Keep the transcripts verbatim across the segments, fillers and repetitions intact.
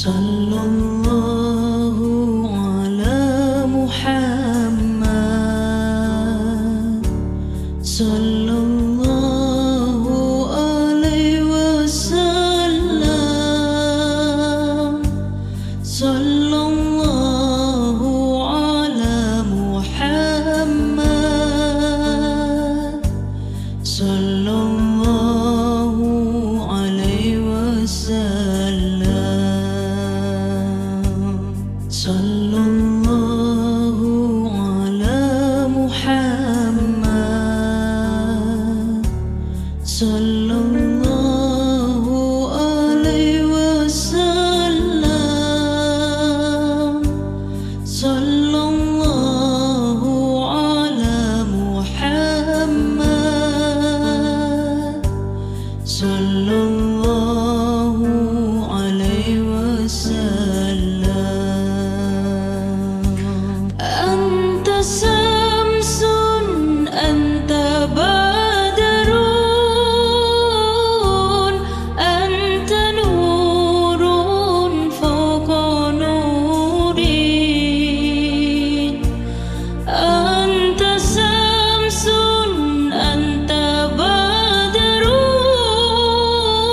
Sallallahu ala Muhammad, Sallallahu alaihi wasallam, Sallallahu ala Muhammad, Sallallahu alaihi wasallam. Sallallahu ala Muhammad, Sallallahu alaihi wasallam, Sallallahu ala Muhammad, Sallallahu alaihi wasallam. Anta samsun, anta badarun, anta nurun fawqa nurin. Anta samsun, anta badarun,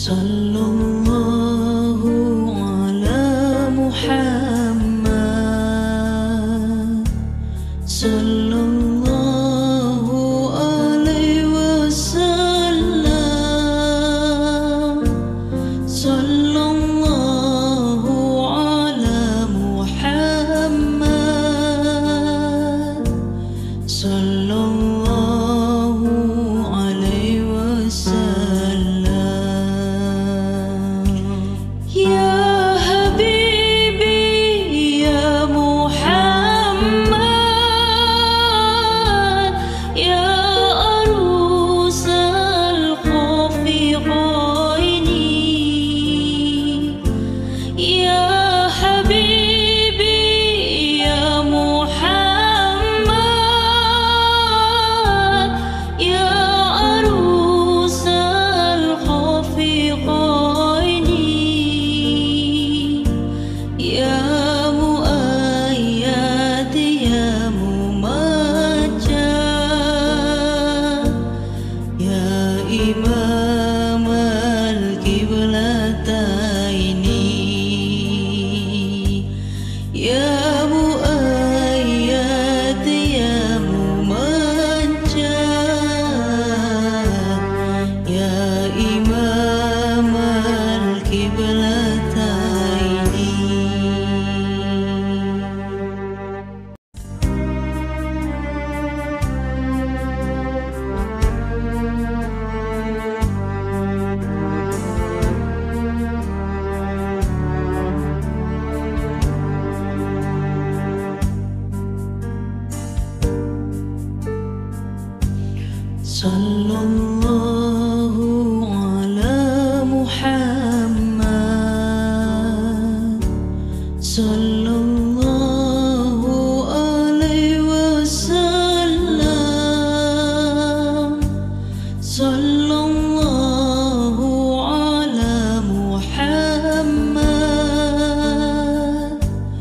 Sallallahu ala Muhammad, sallallahu alaihi wasallam, sallallahu ala Muhammad, sallallahu alaihi wasallam. Ya Habibi ya Muhammad, ya arusal khafiqaini, ya Habibi ya Muhammad, ya arusal khafiqaini, ya muayyad ya mumajjad, ya imam al-qiblataini, ya muayyad ya mumajjad, ya imam al-qiblataini. Sallallahu ala Muhammad, sallallahu alaihi wasallam, sallallahu ala Muhammad,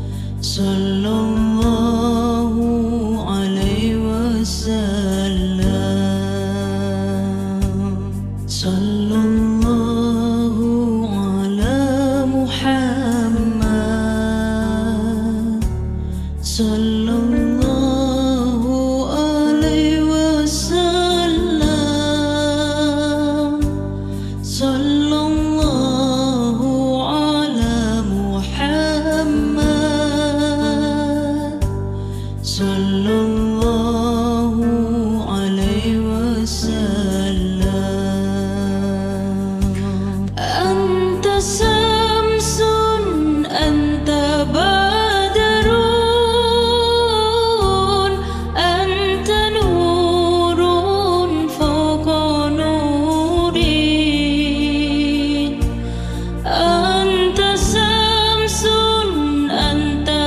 sallallahu alaihi wasallam. Sallallahu ala Muhammad, sallallahu alaihi wasallam, sallallahu ala Muhammad, sallallahu alaihi wasallam. Anta samsun, anta badrun, anta nurun fawqa nurin. Anta samsun, anta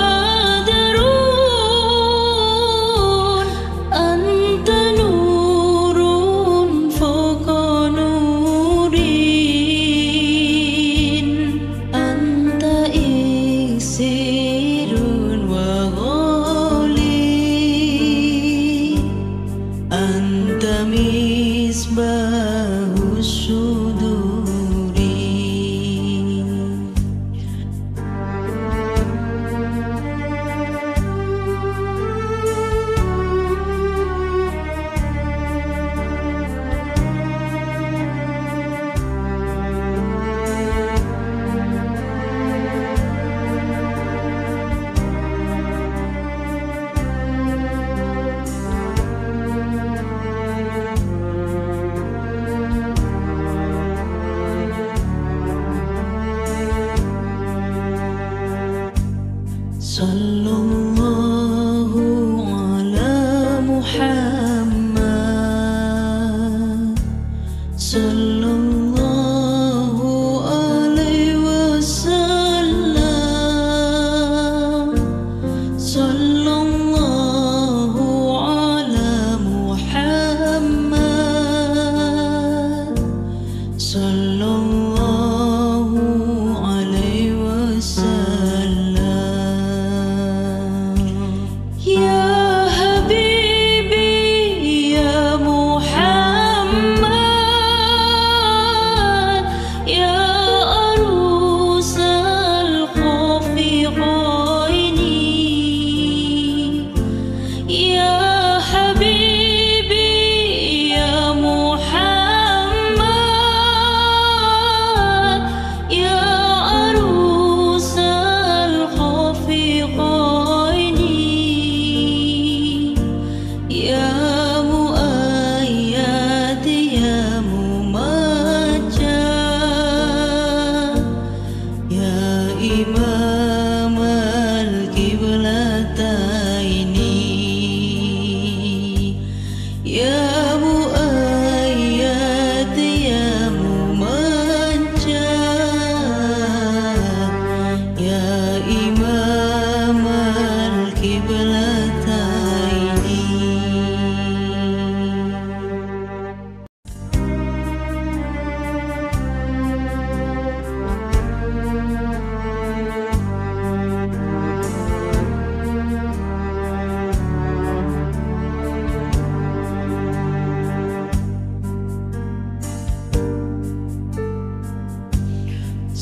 badrun, anta nurun fawqa nurin. Anta iksirun wa ghali, anta misbahus suduri.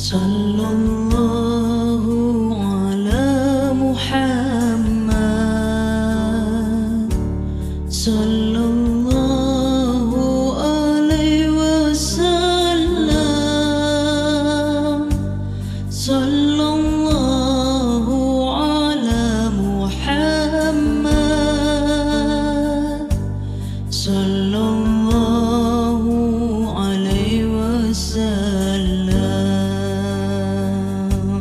Sallallahu ala Muhammad, sallallahu alaihi wasallam, sallallahu ala Muhammad, sallallahu alaihi wasallam,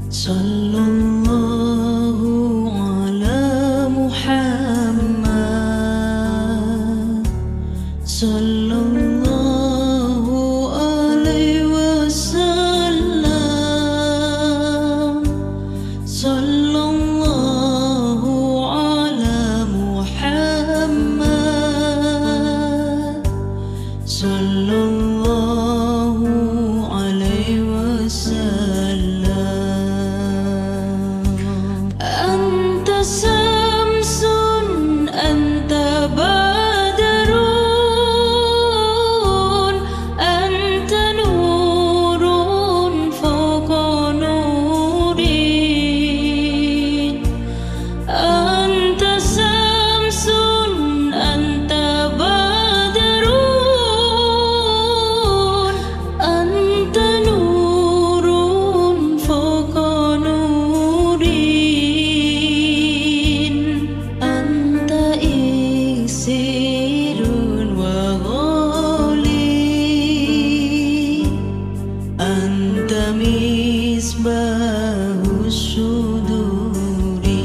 sallallahu ala Muhammad, sallallahu alaihi wasallam, sallallahu ala Muhammad, sallallahu alaihi wasallam. Anta samsun, anta badrun, anta nurun fawqa nurin. Anta samsun, anta badrun, anta nurun fawqa nurin. Anta iksirun wa ghali, anta misbahus suduri.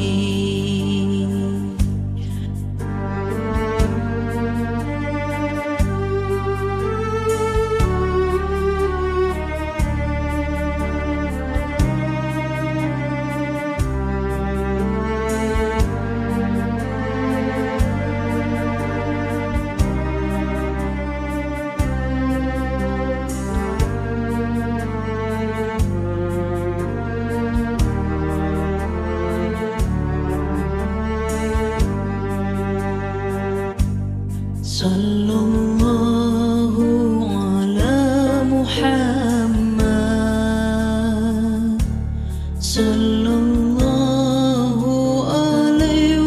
Sallallahu ala Muhammad, sallallahu alaihi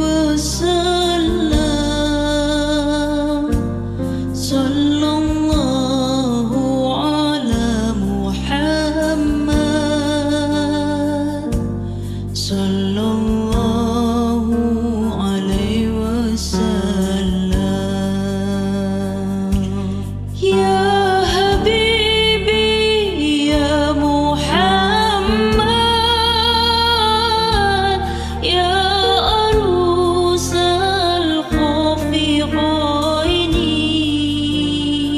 wasallam, sallallahu ala Muhammad, sallallahu alaihi wasallam. Ya Habibi ya Muhammad, ya arusal khafiqaini,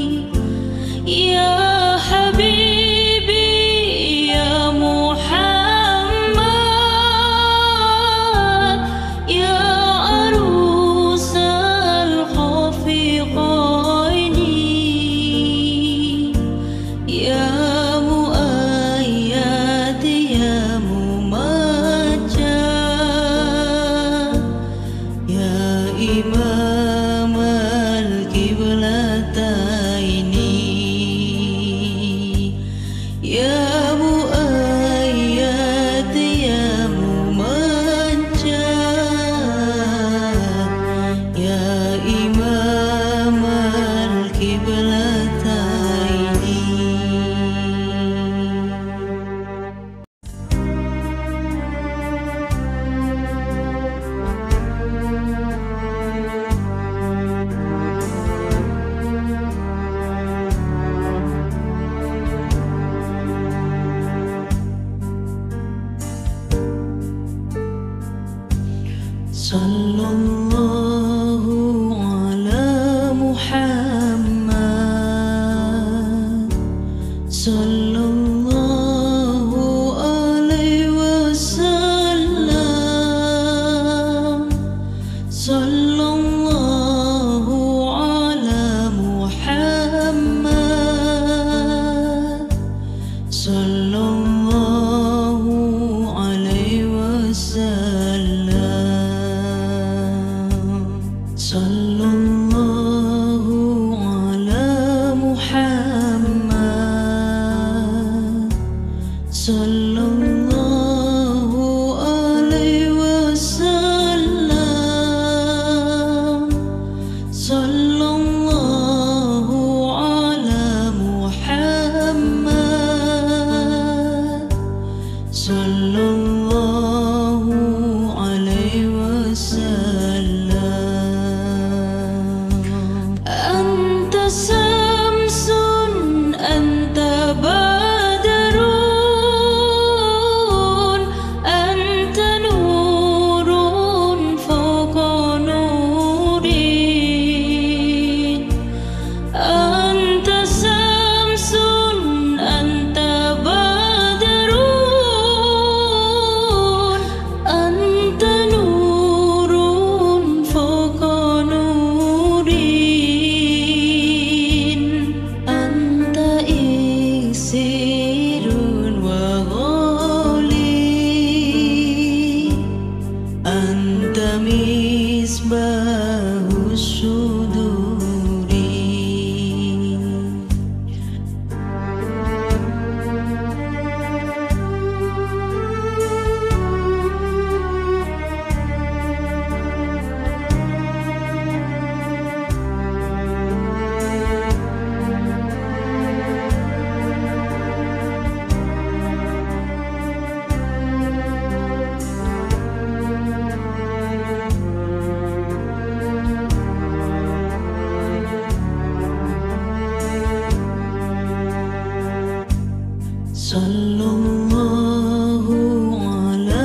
Sallallahu ala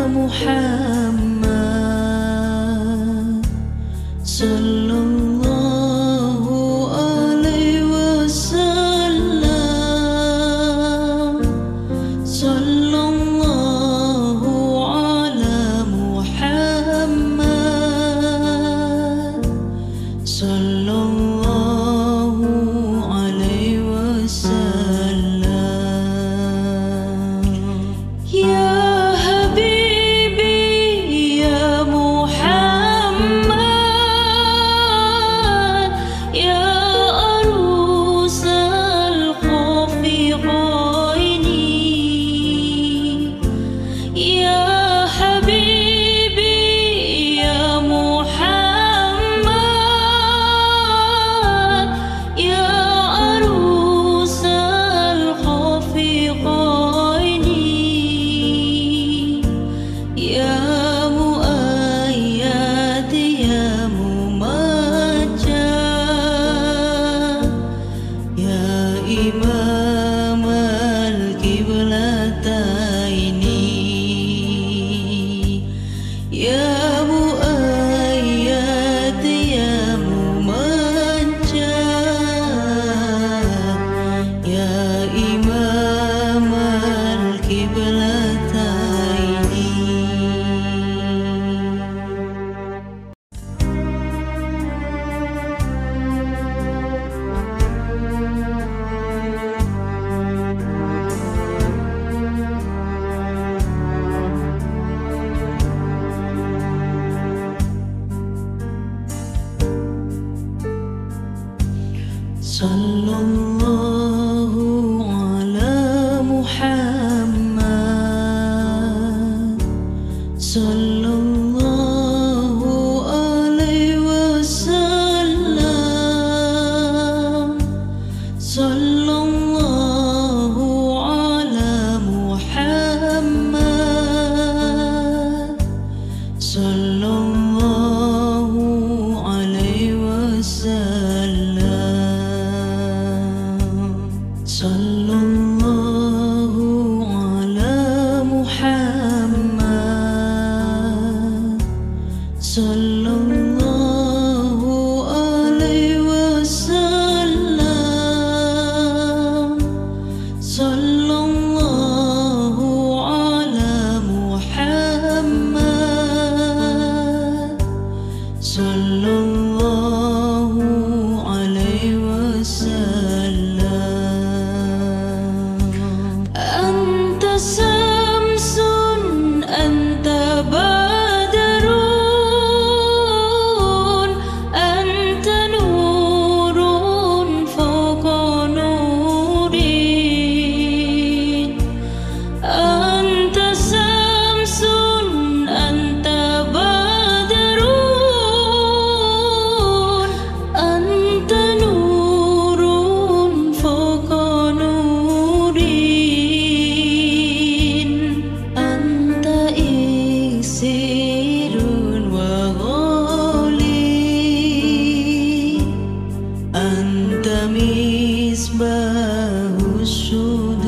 Muhammad, sallallahu alaihi wasallam, sallallahu ala Muhammad, sallallahu alaihi wasallam. Ya Habibi ya Muhammad, ya arusal khafiqaini, ya Habibi ya Muhammad, ya arusal khafiqaini, ya muayyad ya mumajjad, ya imam al-qiblataini, ya muayyad ya mumajjad, ya imam al-qiblataini. Sallallahu ala Muhammad, sallallahu alaihi wasallam, sallallahu ala Muhammad, sallallahu alaihi wasallam. Sallallahu ala Muhammad, sallallahu alaihi wasallam, sallallahu ala Muhammad, sallallahu alaihi wasallam. Anta samsun, anta badarun, anta nurun fawqa nurin. Anta samsun, anta badarun, anta nurun fawqa nurin. Anta iksirun wa ghali, anta misbahus syuhada.